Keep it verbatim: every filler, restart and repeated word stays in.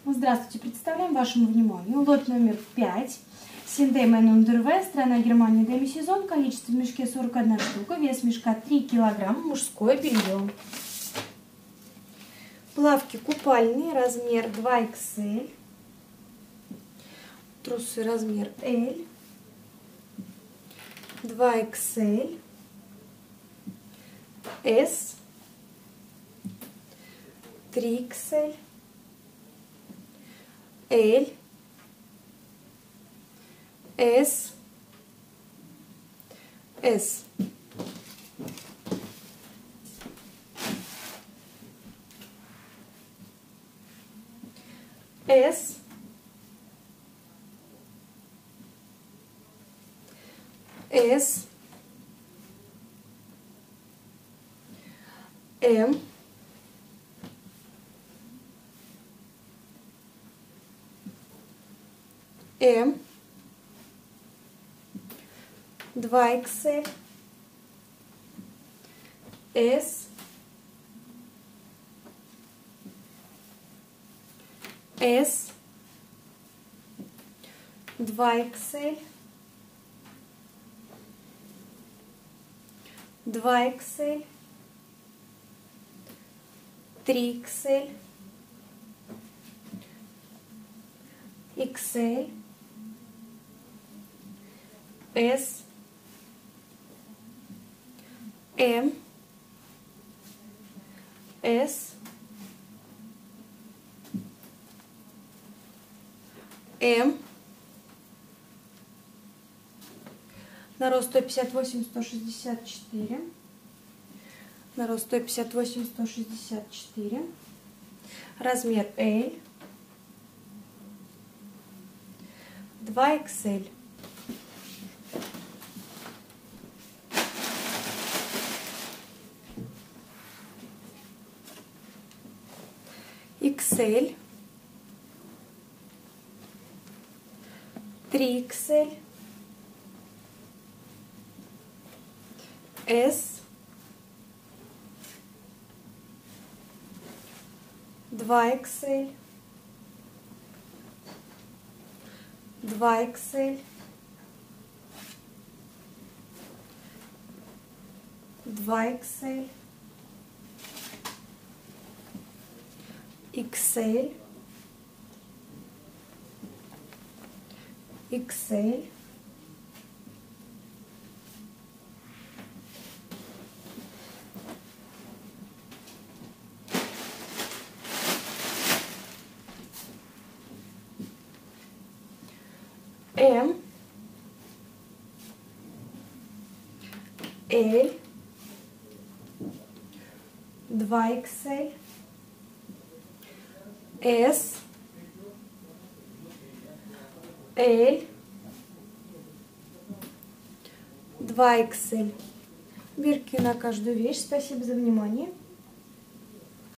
Здравствуйте, представляем вашему вниманию лот номер пять. Синдей Мен Ундерве, страна Германия, демисезон, количество в мешке сорок одна штука, вес мешка три килограмма, мужское белье. Плавки купальные, размер два икс эль, трусы размер L, два икс эль, S, три икс эль, L, S, S. S, S, M, M, два икс эль, S, S, два икс эль, два икс эль, три икс эль, икс эль, S, M, S, М. На рост сто пятьдесят восемь — сто шестьдесят четыре. На рост сто пятьдесят восемь — сто шестьдесят четыре. Размер L. два икс эль. икс эль. три икс эль. S, два икс эль, два икс эль, два икс эль, икс эль, икс эль, М, L, два икс эль, S, L, два икс эль. Бирки на каждую вещь. Спасибо за внимание.